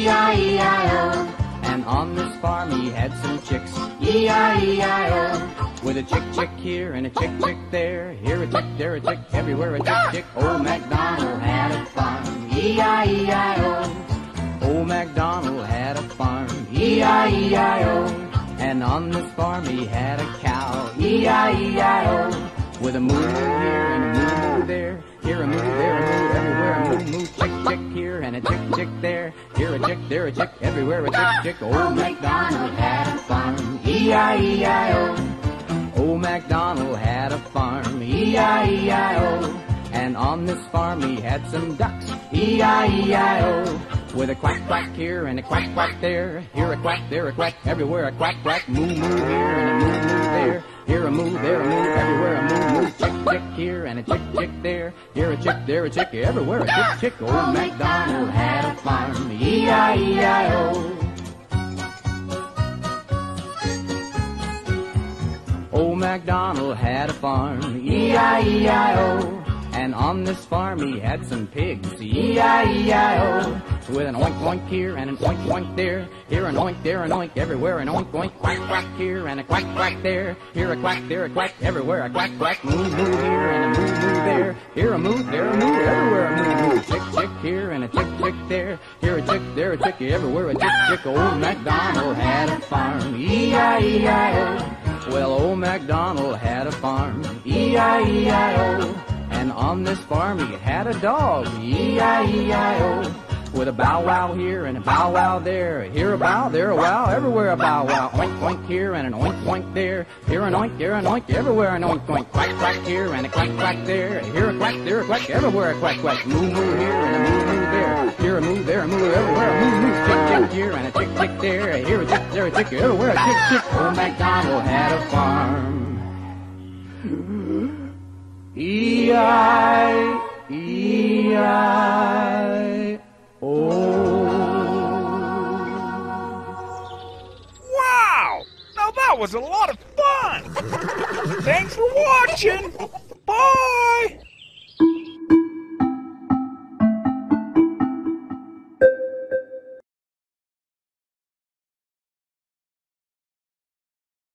E-I-E-I-O. And on this farm he had some chicks. E-I-E-I-O. With a chick here and a chick there. Here a chick, there a chick, everywhere a chick. Old MacDonald had a farm. E-I-E-I-O. Old MacDonald had a farm. E-I-E-I-O. And on this farm he had a cow. E-I-E-I-O. With a moo here and a moo there. Here a moo, there a moo, everywhere a moo. Chick here and a chick there. Here a chick, there a chick, everywhere a chick. Old MacDonald had a farm. E-I-E-I-O. Old MacDonald had a farm. E-I-E-I-O. And on this farm he had some ducks. E-I-E-I-O. With a quack here and a quack there. Here a quack, there a quack, everywhere a quack. Moo here and a moo there. Here a moo, there a moo, everywhere a moo. Chick here and a chick there. Here a chick, there a chick, everywhere a chick. Old MacDonald had a farm. E-I-E-I-O. Old MacDonald had a farm. E-I-E-I-O. And on this farm he had some pigs. E-I-E-I-O. With an oink here and an oink there. Here an oink, there an oink, everywhere an oink. Quack here and a quack there. Here a quack, there a quack, everywhere a quack. Moo here and a moo there. Here a moo, there a moo, everywhere a moo. Chick here and a chick there. Here a chick, there a chick, everywhere a chick. Old MacDonald had a farm. E-I-E-I-O. Well, old MacDonald had a farm. E-I-E-I-O. And on this farm he had a dog. E-I-E-I-O. With a bow wow here and a bow wow there. Here a bow, there a wow, everywhere a bow wow. Oink here and an oink there. Here an oink, there an oink, everywhere an oink. Quack here and a quack there. Here a quack, there a quack, everywhere a quack. Moo here and a moo there. Here a moo, there a moo, everywhere a moo. Chick here and a chick there. Here a chick, there a chick, everywhere a chick. Old MacDonald had a farm. E-I-E-I-O. Wow! Now that was a lot of fun! Thanks for watching! Bye!